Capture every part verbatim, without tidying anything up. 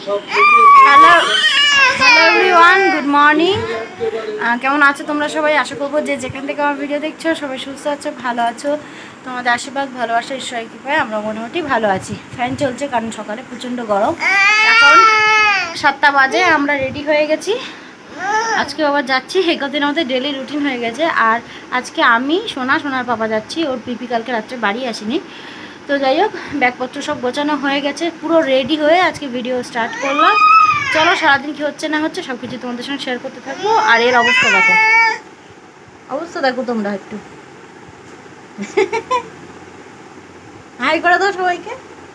Hello hello everyone, good morning. কেমন আছো তোমরা সবাই? আশা করবো যে যেখান থেকে আমার ভিডিও দেখছো সবাই সুস্থ আছো, ভালো আছো। তোমাদের আশীর্বাদ ভালোবাসা ঈশ্বরের কৃপায় আমরা মোটামুটি ভালো আছি। ফ্যান চলছে কারণ সকালে প্রচণ্ড গরম। এখন সাতটা বাজে, আমরা রেডি হয়ে গেছি। আজকে আবার যাচ্ছি, এই কদিন আমাদের ডেলি রুটিন হয়ে গেছে। আর আজকে আমি সোনা সোনার পাপা যাচ্ছি, ওর পিপি কালকে রাত্রে বাড়ি আসেনি। তো যাই হোক, ব্যাগপত্র সব গোছানো হয়ে গেছে, পুরো রেডি হয়ে আজকে ভিডিও স্টার্ট করলাম। চলো সারাদিন কী হচ্ছে না হচ্ছে সব কিছু তোমাদের সঙ্গে শেয়ার করতে থাকবো। আর এর অবস্থা দেখো, অবস্থা দেখো তোমরা একটু। হাই করে দাও সবাইকে।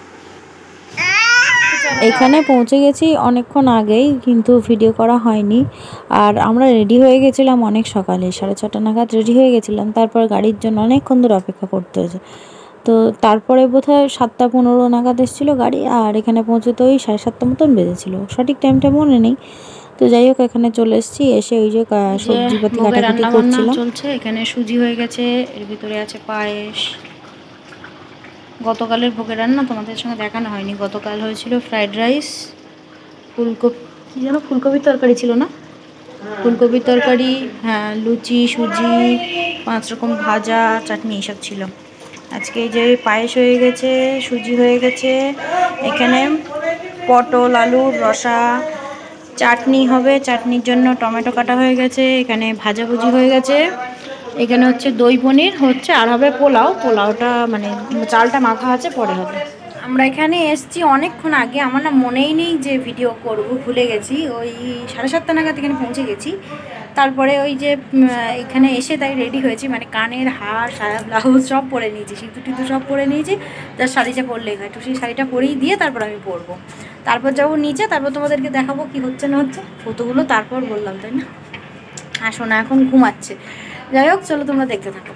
এখানে পৌঁছে গেছি অনেকক্ষণ আগেই, কিন্তু ভিডিও করা হয়নি। আর আমরা রেডি হয়ে গেছিলাম অনেক সকালে, সাড়ে ছটা নাগাদ রেডি হয়ে গেছিলাম। তারপর গাড়ির জন্য অনেকক্ষণ ধরে অপেক্ষা করতে হয়েছে। তো তারপরে বোধহয় সাতটা পনেরো নাগাদ এসেছিলো গাড়ি, আর এখানে পৌঁছতে ওই সাড়ে সাতটা মতন বেজেছিলো, সঠিক টাইমটা মনে নেই। তো যাই হোক, এখানে চলে এসেছি। এসে ওই যে সবজিপাতি কাটাকাটি করছিলাম। চলছে এখানে, সুজি হয়ে গেছে, এর ভিতরে আছে পায়েস। গতকালের ভোগের রান্না তোমাদের সঙ্গে দেখানো হয়নি। গতকাল হয়েছিল ফ্রাইড রাইস, ফুলকপি যেন ফুলকপির তরকারি ছিল না, ফুলকপির তরকারি, হ্যাঁ, লুচি, সুজি, পাঁচ রকম ভাজা, চাটনি, এইসব ছিল। আজকে এই যে পায়েস হয়ে গেছে, সুজি হয়ে গেছে, এখানে পটল আলুর রসা, চাটনি হবে, চাটনির জন্য টমেটো কাটা হয়ে গেছে, এখানে ভাজাভুজি হয়ে গেছে, এখানে হচ্ছে দই পনির হচ্ছে, আর হবে পোলাও। পোলাওটা মানে চালটা মাখা আছে, পরে হবে। আমরা এখানে এসছি অনেকক্ষণ আগে, আমার না মনেই নেই যে ভিডিও করব, ভুলে গেছি। ওই সাড়ে সাতটা নাগাদ এখানে পৌঁছে গেছি। তারপরে ওই যে এখানে এসে তাই রেডি হয়েছি, মানে কানের হার, সায়া, ব্লাউজ সব পরে নিয়েছি, সিঁদুর টিঁদুর সব পরে নিয়েছি। যার শাড়িটা পরলেই হয়, টুসির শাড়িটা পরেই দিয়ে তারপর আমি পরবো। তারপর যাবো নিচে, তারপর তোমাদেরকে দেখাবো কি হচ্ছে না হচ্ছে, ফটোগুলো তারপর বললাম, তাই না? আর শোনা এখন ঘুমাচ্ছে। যাই হোক, চলো তোমরা দেখতে থাকো।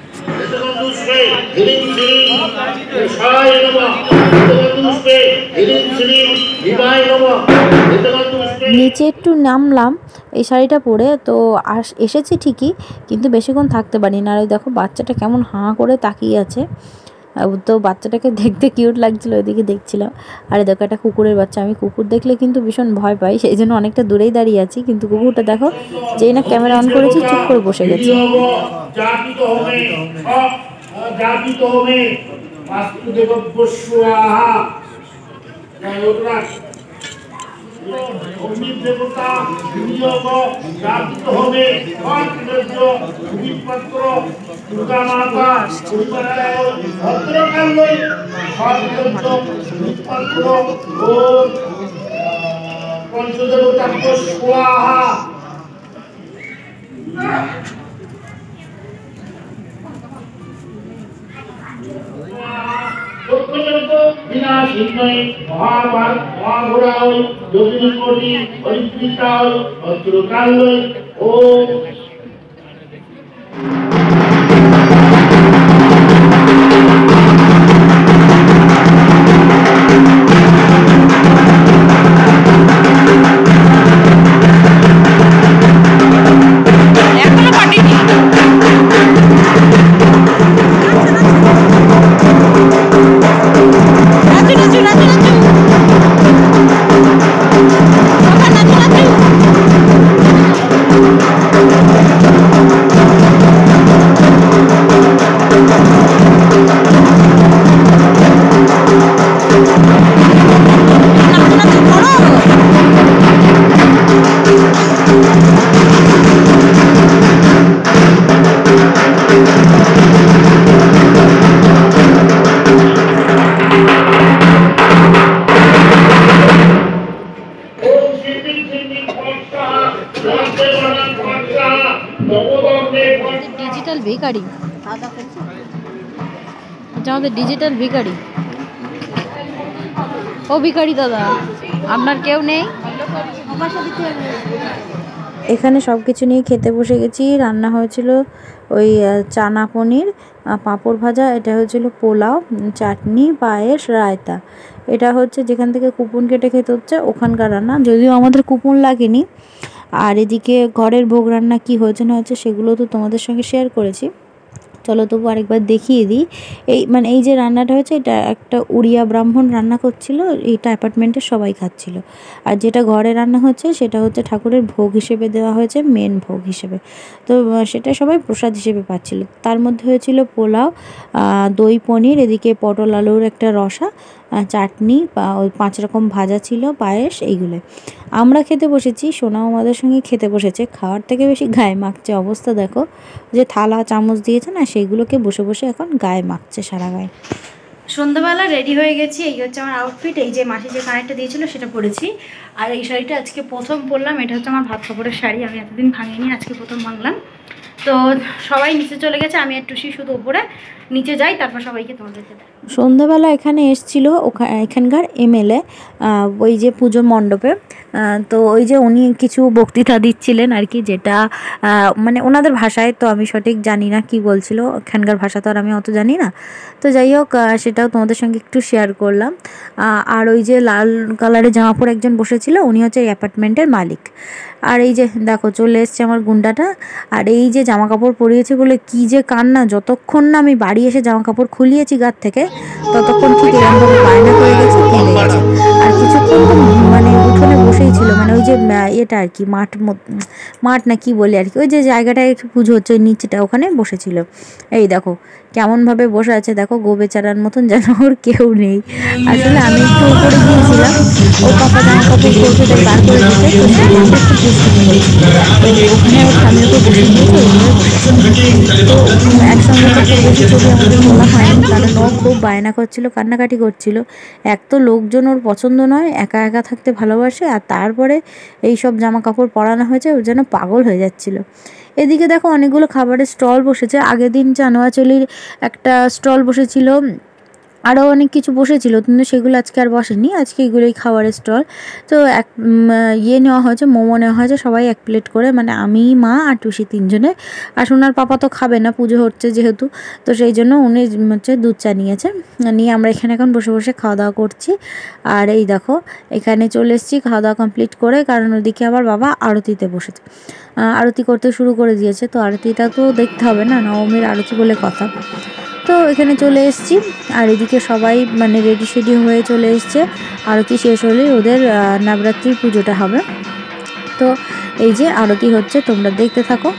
নিচে একটু নামলাম এই শাড়িটা পরে, তো আস এসেছি ঠিকই, কিন্তু বেশিক্ষণ থাকতে পারি না। আর ওই দেখো বাচ্চাটা কেমন হাঁ করে তাকিয়ে আছে। তো বাচ্চাটাকে দেখতে কিউট লাগছিলো, ওইদিকে দেখছিলাম। আর দেখো একটা কুকুরের বাচ্চা, আমি কুকুর দেখলে কিন্তু ভীষণ ভয় পাই, সেই জন্য অনেকটা দূরেই দাঁড়িয়ে আছি। কিন্তু কুকুরটা দেখো, যেই না ক্যামেরা অন করেছি চুপ করে বসে গেছে। অগ্নিদেবতা বিনিয়োগ জাগৃত হবে, সুবিপাত্র দুর্গা মাতা ভদ্রকাল্যই সুবিপাত্র ও পঞ্চদেবতাত্ম স্বাহা। বিনাশিন্নয় মহাভার মহাঘোরায় যোগিনী কোটি পরিবৃতায় ভদ্রকাল্যই ও ডিজিটাল ভিখারি, আমাদের ডিজিটাল ভিখারি। ও ভিখারি দাদা, আপনার কেউ নেই? এখানে সব কিছু নিয়ে খেতে বসে গেছি। রান্না হয়েছিল ওই চানা পনির, পাঁপড় ভাজা, এটা হয়েছিল পোলাও, চাটনি, পায়েস, রায়তা। এটা হচ্ছে যেখান থেকে কুপন কেটে খেতে হচ্ছে ওখানকার রান্না, যদিও আমাদের কুপন লাগেনি। আর এদিকে ঘরের ভোগ রান্না কি হয়েছে না হয়েছে সেগুলো তো তোমাদের সঙ্গে শেয়ার করেছি। চলো তবু আরেকবার দেখিয়ে দিই। এই মানে এই যে রান্নাটা হয়েছে এটা একটা উড়িয়া ব্রাহ্মণ রান্না করছিল, এইটা অ্যাপার্টমেন্টের সবাই খাচ্ছিল। আর যেটা ঘরে রান্না হচ্ছে সেটা হচ্ছে ঠাকুরের ভোগ হিসেবে দেওয়া হয়েছে, মেন ভোগ হিসেবে। তো সেটা সবাই প্রসাদ হিসেবে পাচ্ছিল। তার মধ্যে হয়েছিল পোলাও, দই পনির, এদিকে পটল আলুর একটা রসা, চাটনি, ওই পাঁচ রকম ভাজা ছিল, পায়েস, এইগুলো। আমরা খেতে বসেছি, সোনাও আমাদের সঙ্গে খেতে বসেছে। খাওয়ার থেকে বেশি গায়ে মাখছে, অবস্থা দেখো, যে থালা চামচ দিয়েছে না সেইগুলোকে বসে বসে এখন গায়ে মাখছে সারা গায়ে। সন্ধ্যাবেলা রেডি হয়ে গেছি, এই হচ্ছে আমার আউটফিট। এই যে মাসি যে কানেরটা দিয়েছিল সেটা পরেছি, আর এই শাড়িটা আজকে প্রথম পরলাম। এটা হচ্ছে আমার ভাত কাপড়ের শাড়ি, আমি এতদিন ভাঙিনি, আজকে প্রথম ভাঙলাম। তো সবাই নিচে চলে গেছে, আমি আর টুসি শুধু উপরে। নিচে যাই, তারপর সবাইকে তোমাদেরকে দেয়। সন্ধ্যাবেলা এখানে এসছিল এখানকার এমএলএ, ওই যে পুজো মণ্ডপে। তো ওই যে উনি কিছু বক্তৃতা দিচ্ছিলেন আর কি, যেটা মানে ওনাদের ভাষায়, তো আমি সঠিক জানি না কি বলছিল, এখানকার ভাষা তো আর আমি অত জানি না। তো যাই হোক, সেটাও তোমাদের সঙ্গে একটু শেয়ার করলাম। আর ওই যে লাল কালারের জামা পরে একজন বসেছিল, উনি হচ্ছে এই অ্যাপার্টমেন্টের মালিক। আর এই যে দেখো চলে এসছে আমার গুন্ডাটা। আর এই যে জামা কাপড় পরিয়েছে বলে কি যে কান্না, যতক্ষণ না আমি বাড়ি এসে জামা কাপড় খুলিয়েছি গার থেকে ততক্ষণ ঠিক এরকমভাবে বায়না করে গেছে, কেঁদে গেছে। আর কিছুক্ষণ তো মানে উঠোনে বসেই ছিল, মানে ওই যে এটা আর কি মাঠ মাঠ না কি বলে আর কি, ওই যে জায়গাটায় একটু পুজো হচ্ছে ওই নিচেটা, ওখানে বসেছিল। এই দেখো কেমনভাবে বসে আছে, দেখো গো বেচারার মতন, যেন ওর কেউ নেই। আসলে আমি একটু উপরে গিয়েছিলাম, ওর পাপা জামা কাপড় পরবে তাই বার করে দিতে, তো সেই জন্য একটু দুষ্টুমি করছিল। ওখানে ওর স্বামীর উপর বসে দিয়েছে, ওইভাবে বসেছে। তো একসঙ্গে তো খুব বেশি ছবি আমাদের তোলা হয়নি, কারণ ও খুব বায়না করছিল, কান্নাকাটি করছিল। এক তো লোকজন ওর পছন্দ নয়, একা একা থাকতে ভালোবাসে, আর তারপরে এই সব জামা কাপড় পরানো হয়েছে, ওর যেন পাগল হয়ে যাচ্ছিল। এদিকে দেখো অনেকগুলো খাবারের স্টল বসেছে। আগের দিন চানোয়াচলির একটা স্টল বসেছিল, আরও অনেক কিছু বসেছিল, কিন্তু সেগুলো আজকে আর বসেনি, আজকে এগুলোই খাবারের স্টল। তো এক ইয়ে নেওয়া হয়েছে, মোমো নেওয়া হয়েছে, সবাই এক প্লেট করে, মানে আমি, মা আর টুসি তিনজনে। আর সোনার পাপা তো খাবে না, পুজো হচ্ছে যেহেতু, তো সেই জন্য উনি হচ্ছে দুধ চা নিয়েছে। নিয়ে আমরা এখানে এখন বসে বসে খাওয়া দাওয়া করছি। আর এই দেখো এখানে চলে এসেছি খাওয়া দাওয়া কমপ্লিট করে, কারণ ওদিকে আবার বাবা আরতিতে বসেছে, আরতি করতে শুরু করে দিয়েছে। তো আরতিটা তো দেখতে হবে না, নবমীর আরতি বলে কথা। তো এখানে চলে এসেছি, আর এদিকে সবাই মানে রেডি শেডি হয়ে চলে এসছে। আরতি শেষ হলেই ওদের নবরাত্রির পুজোটা হবে। তো এই যে আরতি হচ্ছে, তোমরা দেখতে থাকো।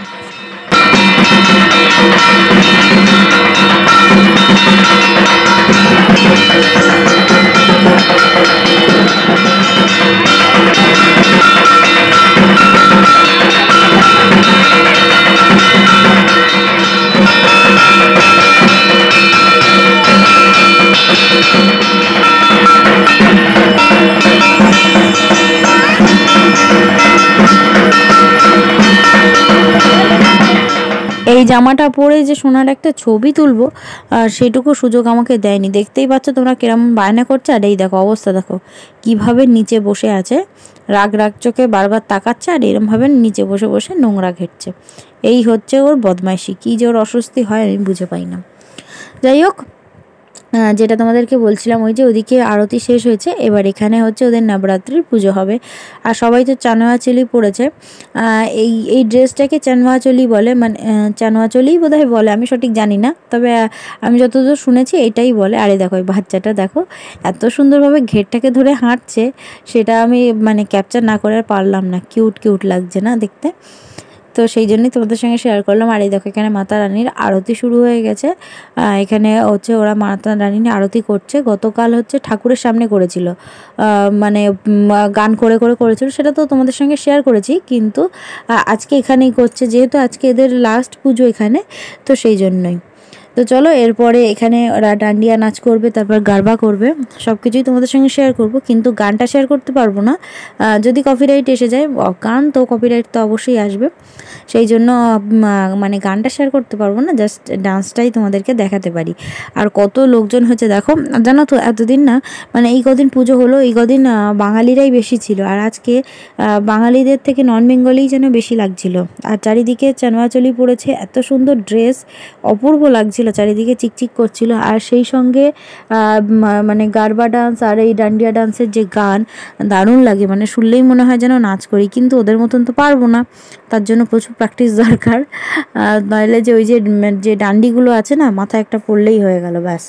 এই জামাটা পরে যে সোনার একটা ছবি তুলবো, আর সেটুকু সুযোগ আমাকে দেয়নি। দেখতেই পাচ্ছ তোমরা কিরম বায়না করছে। আর এই দেখো অবস্থা দেখো কিভাবে নিচে বসে আছে, রাগ রাগ চোখে বারবার তাকাচ্ছে, আর এরমভাবে নিচে বসে বসে নোংরা ঘেটছে। এই হচ্ছে ওর বদমাইশি, কী যে ওর অস্বস্তি হয় আমি বুঝে পাই না। যাই হোক, যেটা তোমাদেরকে বলছিলাম, ওই যে ওদিকে আরতি শেষ হয়েছে, এবার এখানে হচ্ছে ওদের নবরাত্রির পুজো হবে। আর সবাই তো চানোয়াচলি পরেছে, এই এই ড্রেসটাকে চানোয়াচলি বলে, মানে চানোয়াচলিই বোধহয় বলে, আমি সঠিক জানি না, তবে আমি যতদূর শুনেছি এটাই বলে। আরে দেখো এই বাচ্চাটা দেখো এত সুন্দরভাবে ঘেরটাকে ধরে হাঁটছে, সেটা আমি মানে ক্যাপচার না করে পারলাম না, কিউট কিউট লাগছে না দেখতে। তো সেই জন্যই তোমাদের সঙ্গে শেয়ার করলাম। আর এই দেখো এখানে মাতা রানীর আরতি শুরু হয়ে গেছে। এখানে হচ্ছে ওরা মাতা রানীর আরতি করছে। গতকাল হচ্ছে ঠাকুরের সামনে করেছিল, মানে গান করে করে করেছিল, সেটা তো তোমাদের সঙ্গে শেয়ার করেছি, কিন্তু আজকে এখানেই করছে, যেহেতু আজকে এদের লাস্ট পুজো এখানে, তো সেই জন্যই। তো চলো এরপরে এখানে ওরা ডান্ডিয়া নাচ করবে, তারপর গারবা করবে, সব কিছুই তোমাদের সঙ্গে শেয়ার করব, কিন্তু গানটা শেয়ার করতে পারবো না, যদি কপিরাইট এসে যায়। গান তো কপিরাইট তো অবশ্যই আসবে, সেই জন্য মানে গানটা শেয়ার করতে পারবো না, জাস্ট ডান্সটাই তোমাদেরকে দেখাতে পারি। আর কত লোকজন হচ্ছে দেখো, জানো তো এতদিন না, মানে এই কদিন পুজো হলো, এই কদিন বাঙালিরাই বেশি ছিল, আর আজকে বাঙালিদের থেকে নন বেঙ্গলিই যেন বেশি লাগছিল। আর চারিদিকে চানোয়াচলি পড়েছে, এত সুন্দর ড্রেস, অপূর্ব লাগছিল। লাগছিল, চারিদিকে চিকচিক করছিল। আর সেই সঙ্গে মানে গারবা ডান্স আর এই ডান্ডিয়া ডান্সের যে গান দারুণ লাগে, মানে শুনলেই মনে হয় যেন নাচ করি, কিন্তু ওদের মতন তো পারবো না, তার জন্য প্রচুর প্র্যাকটিস দরকার। নইলে যে ওই যে যে ডান্ডিগুলো আছে না, মাথায় একটা পড়লেই হয়ে গেল ব্যাস।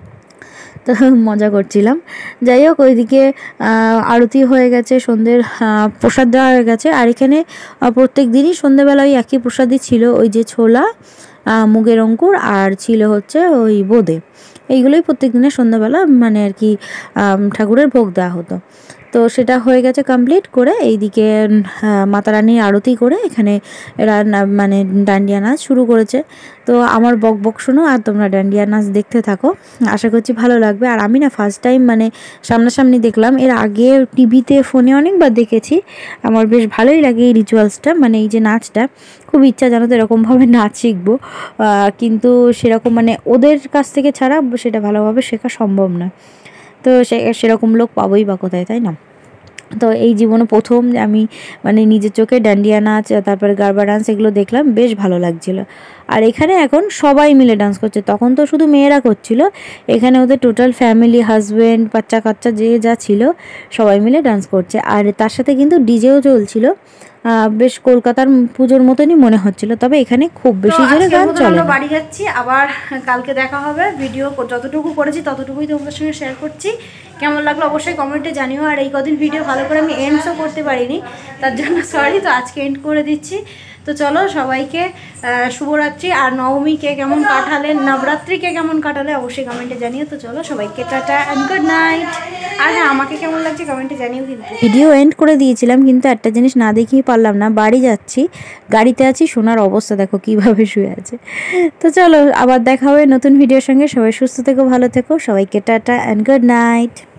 তো মজা করছিলাম। যাই হোক, ওইদিকে আরতি হয়ে গেছে, সন্ধ্যের প্রসাদ দেওয়া হয়ে গেছে। আর এখানে প্রত্যেক দিনই সন্ধ্যেবেলা ওই একই প্রসাদই ছিল, ওই যে ছোলা, মুগের অঙ্কুর আর ছিল হচ্ছে ওই বোঁদে, এইগুলোই প্রত্যেক দিনের সন্ধ্যাবেলা মানে আর কি ঠাকুরের ভোগ দেওয়া হতো। তো সেটা হয়ে গেছে কমপ্লিট করে, এইদিকে মাতা রানীর আরতি করে এখানে এরা মানে ডান্ডিয়া নাচ শুরু করেছে। তো আমার বক বক শোনো আর তোমরা ডান্ডিয়া নাচ দেখতে থাকো, আশা করছি ভালো লাগবে। আর আমি না ফার্স্ট টাইম মানে সামনাসামনি দেখলাম, এর আগে টিভিতে ফোনে অনেকবার দেখেছি, আমার বেশ ভালোই লাগে এই রিচুয়ালসটা, মানে এই যে নাচটা, খুব ইচ্ছা জানো তো এরকমভাবে নাচ শিখবো, কিন্তু সেরকম মানে ওদের কাছ থেকে ছাড়া সেটা ভালোভাবে শেখা সম্ভব না। তো সে সেরকম লোক পাবোই বা কোথায়, তাই না? তো এই জীবনে প্রথম আমি মানে নিজের চোখে ডান্ডিয়া নাচ, তারপরে গারবা ডান্স এগুলো দেখলাম, বেশ ভালো লাগছিল। আর এখানে এখন সবাই মিলে ডান্স করছে, তখন তো শুধু মেয়েরা করছিল, এখানে ওদের টোটাল ফ্যামিলি, হাজব্যান্ড, বাচ্চা কাচ্চা যে যা ছিল সবাই মিলে ডান্স করছে। আর তার সাথে কিন্তু ডিজেও চলছিল, বেশ কলকাতার পুজোর মতনই মনে হচ্ছিল, তবে এখানে খুব বেশি জোরে গান চলে না। বাড়ি যাচ্ছি, আবার কালকে দেখা হবে। ভিডিও যতটুকু করেছি ততটুকুই তোমাদের সঙ্গে শেয়ার করছি, কেমন লাগলো অবশ্যই কমেন্টে জানিও। আর এই কদিন ভিডিও ভালো করে আমি এন্ডসও করতে পারিনি, তার জন্য সরি। তো আজকে এন্ড করে দিচ্ছি। তো চলো, সবাইকে শুভরাত্রি। আর নবমীকে কেমন কাটালেন, নবরাত্রিকে কেমন কাটালে অবশ্যই কমেন্টে জানিও। তো চলো, সবাইকে টাটা অ্যান্ড গুড নাইট। আর হ্যাঁ, আমাকে কেমন লাগছে কমেন্টে জানিও কিন্তু। ভিডিও এন্ড করে দিয়েছিলাম, কিন্তু একটা জিনিস না দেখিয়ে পারলাম না, বাড়ি যাচ্ছি, গাড়িতে আছি, সোনার অবস্থা দেখো কীভাবে শুয়ে আছে। তো চলো, আবার দেখা হবে নতুন ভিডিওর সঙ্গে। সবাই সুস্থ থেকো, ভালো থেকো, সবাইকে টাটা অ্যান্ড গুড নাইট।